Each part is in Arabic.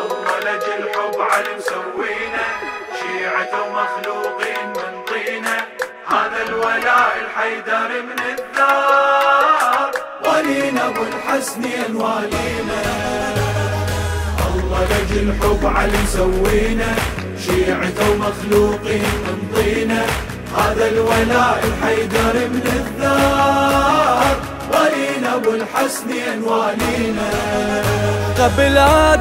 الله لجل الحب علي مسوينا، شيعة ومخلوقين من طينه، هذا الولاء الحيدر من الثار، ولينا ابو الحسنين والينا. الله لجل الحب علي مسوينا، شيعة ومخلوقين من طينه، هذا الولاء الحيدر من الثار، ولينا ابو الحسنين والينا. قبل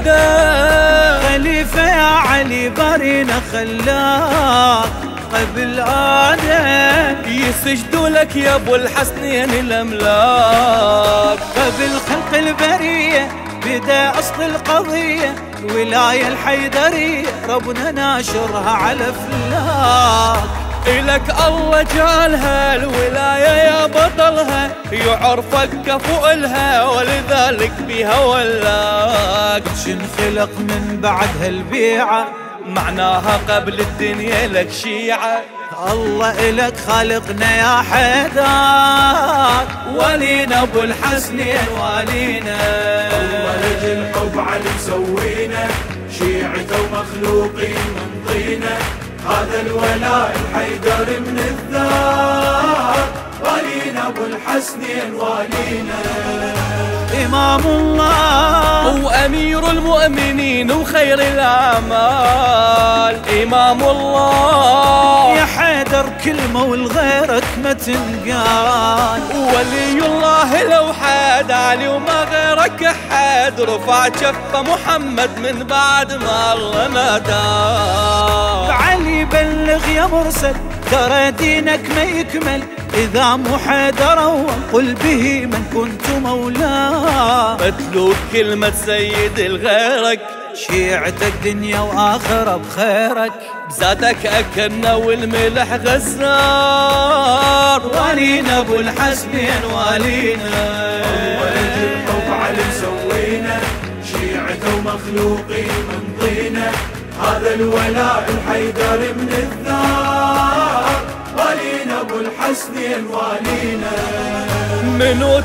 آدم خليفة يا علي بارينا خلاك، قبل آدم يسجدوا لك يا ابو الحسنين الاملاك، قبل خلق البرية بدا اصل القضية، الولاية الحيدرية ربنا ناشرها على فلاك. إلك الله جالها الولاية يا بطلها، يعرفك كفو إلها ولذلك بيها ولاك. شنخلق من بعد هالبيعة معناها قبل الدنيا لك شيعة، الله إلك خالقنا يا حيدر، ولينا ابو الحسنين والينا. الله لجل الحب علي مسوينا، شيعة ومخلوقين من طينه، هذا الولاء الحيدر من الثار، ولينا ابو الحسنين والينا. إمام الله وأمير المؤمنين وخير الأعمال، إمام الله يا حيدر كلمة والغيرك ما تنقال، ولي الله لو حاد علي وما غيرك أحد، رفع كفه محمد من بعد ما الله ما دار. علي بلغ يا مرسل ترى دينك ما يكمل، إذا مو حيدر قل به من كنت مولاه، اتلو كلمة سيد الغيرك، شيعتك دنيا وآخرة بخيرك، بذاتك أكلنا والملح غزار، ولينا ابو الحسنين والينا. الله لجل الحب علي مسوينا، شيعة ومخلوقين من طينه، هذا الولاء الحيدر من الثار، ولينا ابو الحسنين والينا. منو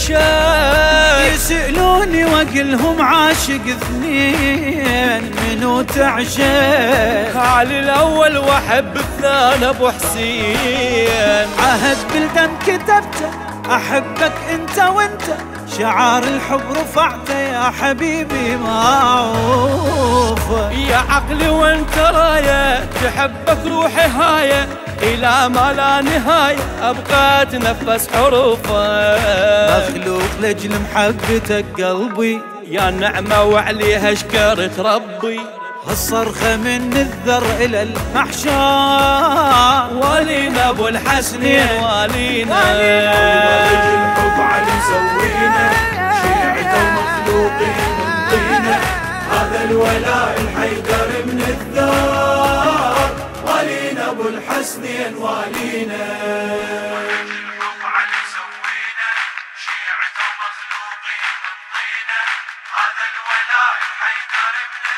تعشق يسألوني واقلهم عاشق اثنين، منو تعشق علي الاول واحب الثاني ابو حسين، عهد بالدم كتبته احبك انت وانت، شعار الحب رفعته يا حبيبي معروفه، يا عقلي وانت رايه تحبك روحي هايه، إلى ما لا نهاية أبقى أتنفس حروفه، مخلوق لجل محبتك قلبي يا نعمة وعليها شكرت ربي، هالصرخة من الذر إلى المحشر، ولينا ابو الحسنين والينا. لجل الحب علي مسوينا، شيعة ومخلوقين من طينه، هذا الولاء الحيدر من الثار، ولينا ابو الحسنين والينا. الحب علي مسوينا، شيعة ومخلوقين من طينه، هذا الولاء الحيدر من